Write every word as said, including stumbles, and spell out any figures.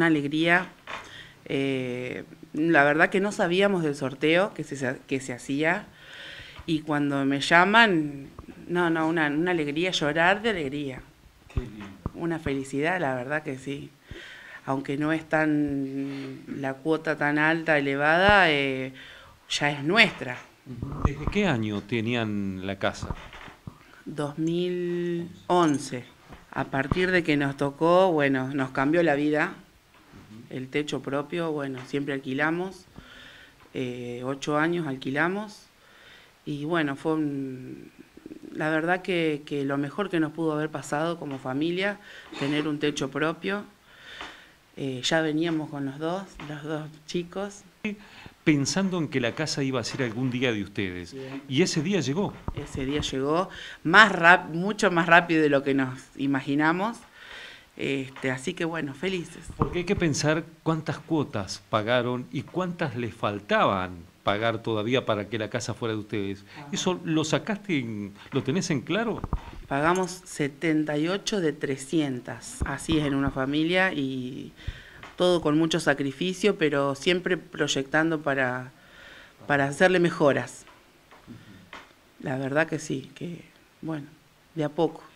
una alegría. Eh, la verdad que no sabíamos del sorteo que se, que se hacía, y cuando me llaman, no, no, una, una alegría, llorar de alegría. Qué lindo. Una felicidad, la verdad que sí. Aunque no es tan la cuota tan alta, elevada, eh, ya es nuestra. ¿Desde qué año tenían la casa? dos mil once. A partir de que nos tocó, bueno, nos cambió la vida. El techo propio, bueno, siempre alquilamos. Eh, ocho años alquilamos. Y bueno, fue un, la verdad que, que lo mejor que nos pudo haber pasado como familia, tener un techo propio. Eh, ya veníamos con los dos, los dos chicos. Pensando en que la casa iba a ser algún día de ustedes. Y ese día llegó. Ese día llegó más rap, mucho más rápido de lo que nos imaginamos. Este, así que bueno, felices. Porque hay que pensar cuántas cuotas pagaron y cuántas les faltaban pagar todavía para que la casa fuera de ustedes. ¿Eso lo sacaste, en- lo tenés en claro? Pagamos setenta y ocho de trescientos. Así es en una familia, y todo con mucho sacrificio, pero siempre proyectando para, para hacerle mejoras. La verdad que sí, que bueno, de a poco.